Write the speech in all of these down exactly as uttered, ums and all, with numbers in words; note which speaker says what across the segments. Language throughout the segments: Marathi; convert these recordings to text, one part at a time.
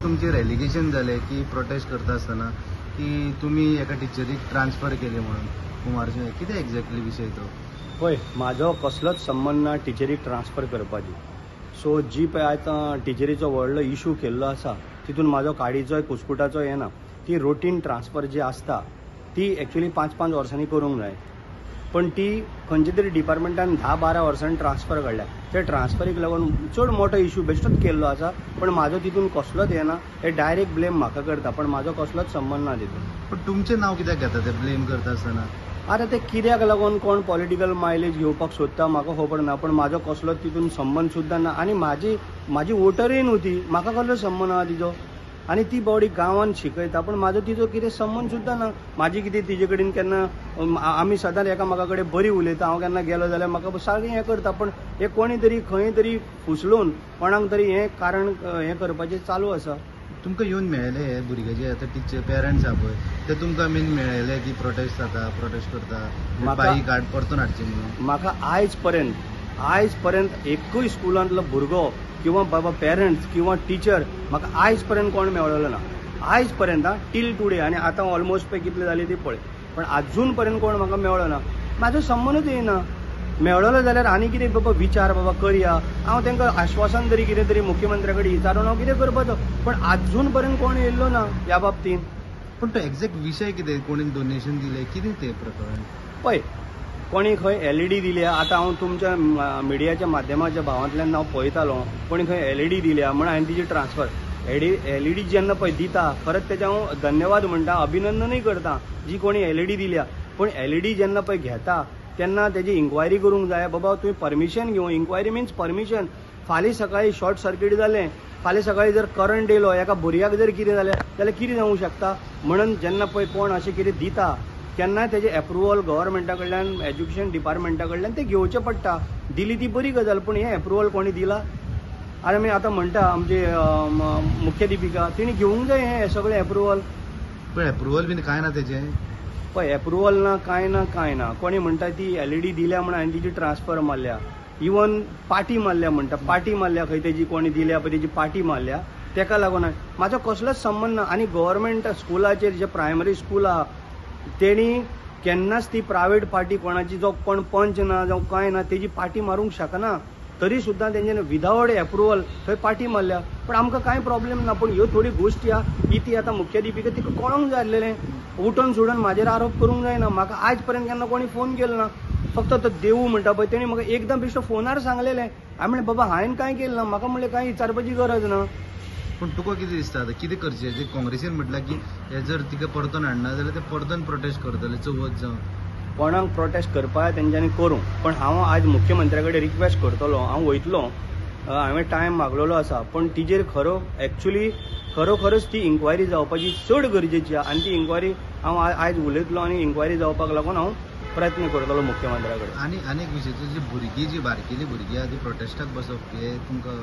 Speaker 1: तुमचे रेलिगेशन झाले की प्रोटेस्ट करता असताना की तुम्ही एका टिचरीक ट्रान्सफर केले म्हणून कुमारजी कितें एक्झॅक्टली विशय तो?
Speaker 2: पळय, म्हाजो कसलोच संबंध ना टिचरीक ट्रान्सफर करपाची. सो जी पळय आतां टिचरीचो व्हडलो इशू केल्लो आसा तितून म्हाजो काडीचोय कुस्कुटाचो हें ना. ती रोटीन ट्रान्सफर जी आसता ती एक्चुअली पांच पांच वर्सांनी करूंक जाय, पण ती खंयचे तरी डिपार्टमेंटान धा बारा वर्सांनी ट्रान्सफर काडल्या. ते ट्रान्सफरीक लागून चड मोठो इशू बेश्टोच केल्लो आसा, पण म्हाजो तितून कसलोच हें ना. हे डायरेक्ट ब्लेम म्हाका करता, पण म्हाजो कसलोच संबंध ना तितून.
Speaker 1: पण तुमचें नांव कित्याक घेता ते ब्लेम करता आसतना?
Speaker 2: आतां ते कित्याक लागून कोण पॉलिटिकल मायलेज घेवपाक सोदता म्हाका खबर ना, पण म्हाजो कसलोच तितून संबंध सुद्दां ना. आनी म्हाजी म्हाजी वोटरूय न्हू ती, म्हाका कसलो संबंध आहा तिजो. आनी ती बॉडी गांवांत शिकयता, पण म्हाजो तिजो कितें संबंध सुद्दां ना. म्हाजी कितें तिजे कडेन केन्ना आमी सदांच एकामेका कडेन बरी उलयता. हांव केन्ना गेलो जाल्यार म्हाका सारकें हें करता, पण हे कोणी तरी खंय तरी फुसलून कोणाक तरी हें कारण हें करपाचें चालू आसा.
Speaker 1: तुमकां येवन मेळ्ळे हे भुरगे जे आतां टिचर पेरंट्स आहा पळय ते तुमकां बीन मेळ्ळे की प्रोटेस्ट जाता प्रोटेस्ट करता बाई काड परतून हाडची म्हणून?
Speaker 2: म्हाका आयज पर्यंत आयज पर्यंत एकूय स्कुलांतलो भुरगो किंवा बाबा पेरंट्स किंवा टिचर म्हाका आयज पर्यंत कोण मेळ्ळलो ना. आयज पर्यंत टील टुडे. आनी आतां ऑलमोस्ट पळय कितले जाली ती पळय, पण आजून पर्यंत कोण म्हाका मेळ्ळो ना. म्हाजो संबंदूच येना. मेळ्ळलो जाल्यार आनी कितें बाबा विचार बाबा करया, हांव तांकां आश्वासन तरी कितें तरी मुख्यमंत्र्या कडेन विचारून हांव कितें करपाचो, पण आजून पर्यंत कोण येयल्लो ना ह्या बाबतींत.
Speaker 1: पण तो एक्झॅक्ट विशय कितें? कोणी डोनेशन दिलें कितें तें प्रकरण?
Speaker 2: पळय, कोणी खंय एलईडी दिल्या. आतां हांव तुमच्या मिडियाच्या माध्यमाच्या भावांतल्यान हांव पळयतालो कोणी खंय एलईडी दिल्या म्हण हांवें तिची ट्रान्सफर एडी एलईडी जेन्ना पळय दिता खरंच तेचे हांव धन्यवाद म्हणटा, अभिनंदनूय करता जी कोणी एलईडी दिल्या. पण एलईडी जेन्ना पळय घेता तेन्ना तेजी इन्क्वायरी करूंक जाय. बाबा तुवें परमिशन घेवन, इन्क्वायरी मिन्स परमिशन. फाल्यां सकाळीं शॉर्ट सर्कीट जालें, फाल्यां सकाळीं जर करंट येयलो, एका भुरग्याक जर कितें जालें जाल्यार कितें जावंक शकता. म्हणून जेन्ना पळय कोण अशें कितें दिता केन्नाय तेजें एप्रुवल गव्हर्मेंटा कडल्यान एज्युकेशन डिपार्टमेंटा कडल्यान तें घेवचें पडटा. दिली ती बरी गजाल, पण हें एप्रुवल कोणी दिला? आनी आमी आतां म्हणटा आमची मुख्याधिपिका तिणी घेवंक जाय हें सगळें एप्रुवल.
Speaker 1: पण एप्रुवल बीन कांय ना तेजें?
Speaker 2: पळय, एप्रुवल ना कांय ना कांय ना. कोणी म्हणटा ती एलईडी दिल्या म्हण हांवें तिची ट्रान्सफर मारल्या. इवन पाटी मारल्या म्हणटा, पाटी मारल्या खंय तेजी कोणी दिल्या पळय तेजी पाटी मारल्या, तेका लागून म्हाजो कसलोच संबंध ना. आनी गव्हर्मेंट स्कुलाचेर जे प्रायमरी स्कूल आहा तेणी केन्नाच ती प्रायवेट पार्टी कोणाची जो कोण पंच ना जावं कांय ना तेजी पार्टी मारूंक शकना. तरी सुद्दां तेंच्यानी विदावट एप्रुवल थंय पार्टी मारल्या. पण आमकां कांय प्रॉब्लेम ना. पण ह्यो थोडी गोश्टी आहा की ती आतां मुख्याधिपिका तिका कळोंक जाय आसलेलें. उठून सोडून म्हाजेर आरोप करूंक जायना. म्हाका आयज पर्यंत केन्ना कोणी फोन केलो ना. फक्त तो देवू म्हणटा पळय तेणी म्हाका एकदम बेश्टो फोनार सांगलेलें. हांवें म्हणलें बाबा हांवें कांय केलें ना, म्हाका म्हणलें कांय विचारपाची गरज ना.
Speaker 1: पण तुका कितें दिसता आतां कितें करचें? जे काँग्रेसीन म्हटलां की हे जर तिका परतून हाडना जाल्यार ते परतून प्रोटेस्ट करतले चवथ जावन.
Speaker 2: कोणाक प्रोटेस्ट करपा तेंच्यांनी करूं, पण हांव आज मुख्यमंत्र्या कडेन रिक्वेस्ट करतलो. हांव वयतलो, हांवें टायम मागलेलो आसा, पण तिजेर खरो एक्चुअली खरोखरच ती इन्क्वायरी जावपाची चड गरजेची आहा. आनी ती इन्क्वायरी हांव आयज उलयतलो आनी इन्क्वायरी जावपाक लागून हांव प्रयत्न करतलो मुख्यमंत्र्या कडेन.
Speaker 1: आनी आनी एक विशय, जी भुरगीं जी बारकेली भुरगीं आहा ती प्रोटेस्टाक बसप हे तुमकां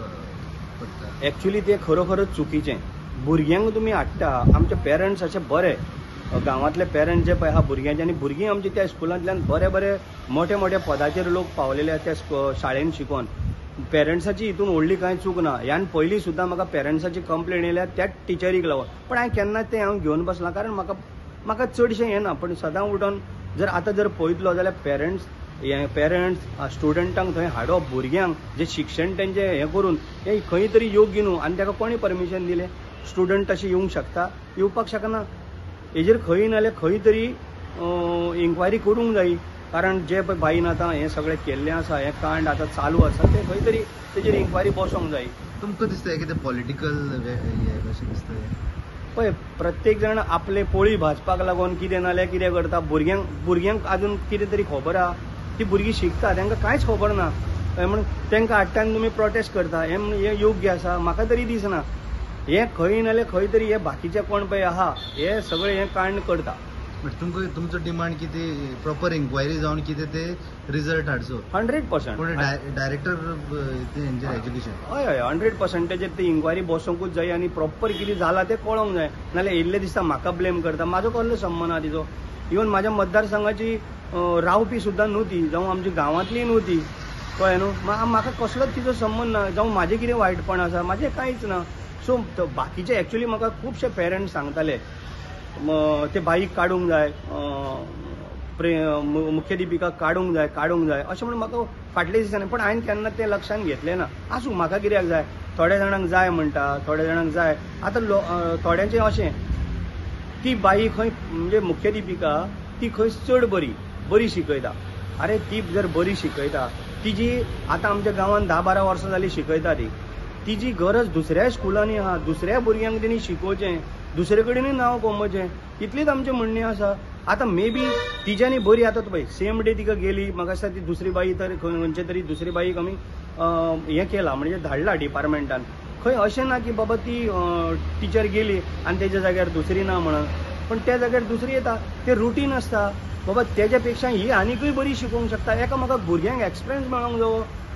Speaker 1: पडटा?
Speaker 2: एक्चुअली ते खरोखरच चुकीचें. भुरग्यांक तुमी हाडटा, आमचे पेरंट्स अशे बरे गांवांतले पेरंट्स जे पळय आहा भुरग्यांचे, आनी भुरगीं आमची त्या स्कुलांतल्यान बरे बरे मोठ्या मोठ्या पदाचेर लोक पावलेले त्या शाळेन शिकोवन. पेरंट्साची हितून व्हडली कांय चूक ना. ह्यान पयलीं सुद्दां म्हाका पेरंट्साची कंप्लेन येयल्या त्याच टिचरीक लागून, पण हांवें केन्ना तें हांव घेवन बसलां, कारण म्हाका म्हाका चडशें हें ना. पण सदां उठोन जर आतां जर पळयतलो जाल्यार पेरंट्स हे पेरंट्स स्टुडंटांक थंय हाडप, भुरग्यांक जे शिक्षण तेंचें हें करून हें खंय तरी योग्य न्हू. आनी ताका कोणी परमिशन दिलें? स्टुडंट तशें येवंक शकता? येवपाक शकना. हेजेर खंय नाल्यार खंय तरी इन्क्वायरी करूंक जायी. कारण जे पळय बाईन आतां हें सगळें केल्लें आसा, हें कांड आतां चालू आसा, तें खंय तरी तेजेर इन्क्वायरी बसोंक जायी.
Speaker 1: तुमकां दिसता कितें पॉलिटिकल हें कशें दिसता?
Speaker 2: पळय, प्रत्येक जाण आपले पोळी भाजपाक लागून कितें नाल्यार कितें करता. भुरग्यांक भुरग्यांक आजून कितें तरी खबर आहा, ती भुरगीं शिकता, तांकां कांयच खबर ना. म्हणून तांकां हाडटा आनी तुमी प्रोटेस्ट करता, हें हें योग्य आसा? म्हाका तरी दिसना. हें खंय नाल्यार खंय तरी हे बाकीचे कोण पळय आहा हे सगळें हें कांड करता.
Speaker 1: बट तुमकां तुमचो डिमांड कितें? प्रॉपर इन्क्वायरी जावन कितें ते रिजल्ट हाडचो?
Speaker 2: Hundred percent.
Speaker 1: पूण डायरेक्टर हेंचेर एज्युकेशन
Speaker 2: हय हय हंड्रेड पर्संटेजर ती इन्क्वायरी बसोंकूच जाय आनी प्रॉपर कितें जालां तें कळोंक जाय. नाल्यार येयल्ले दिसता म्हाका ब्लेम करता. म्हाजो कसलो संबंद आहा तिजो? इवन म्हाज्या मतदारसंघाची रावपी सुद्दां न्हू ती, जावं आमची गांवांतली न्हू ती, कळ्ळें न्हू. म्हाका कसलोच तिजो संबंद ना. जावं म्हाजें कितें वायटपण आसा? म्हाजें कांयच ना. सो बाकीचे एक्चुअली म्हाका खुबशे पेरंट्स सांगताले म- ते बाईक काडूंक जाय अं, प्रे मु- मुख्याध्यापिकाक काडूंक जाय काडूंक जाय अशें म्हणून म्हाका फाटल्या दिसांनी पण हांवें केन्ना तें लक्षांत घेतलें ना. आसूं म्हाका कित्याक जाय, थोड्या जाणांक जाय म्हणटा, थोड्या जाणांक जाय. आतां लो- अं, थोड्यांचें अशें ती बाई खंय म्हणजे मुख्याध्यापिका ती खंय चड बरी बरी शिकयता. अरे ती जर बरी शिकयता, तिजी आतां आमच्या गांवांत धा बारा वर्सां जालीं शिकयता ती, तिजी गरज दुसऱ्या स्कुलांनी आहा, दुसऱ्या भुरग्यांक तिणी शिकोवचें, दुसरे कडेनूय नांव कमोवचें, इतलीच आमचें म्हणणें आसा. आतां मे बी तिज्यानी बरी आतां पळय सेम डे तिका गेली, म्हाका दिसता ती दुसरी बाई तर खंयचे तरी दुसरी बाईक आमी अं, हें केलां म्हणजे धाडला डिपार्टमेंटान. खंय अशें ना की बाबा ती टिचर गेली आनी तेज्या जाग्यार दुसरी ना म्हणून, पण त्या जाग्यार दुसरी येता. तें रुटीन आसता बाबा, तेज्या पेक्षा ही आनीकूय बरी शिकोवंक शकता. एका म्हाका भुरग्यांक एक्सपिरियन्स मेळोंक जावो